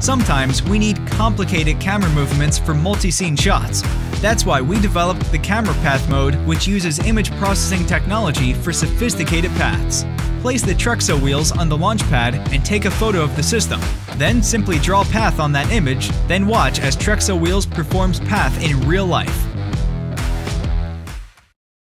Sometimes we need complicated camera movements for multi-scene shots. That's why we developed the Camera Path mode, which uses image processing technology for sophisticated paths. Place the Trexo wheels on the launch pad and take a photo of the system. Then simply draw a path on that image, then watch as Trexo wheels performs path in real life.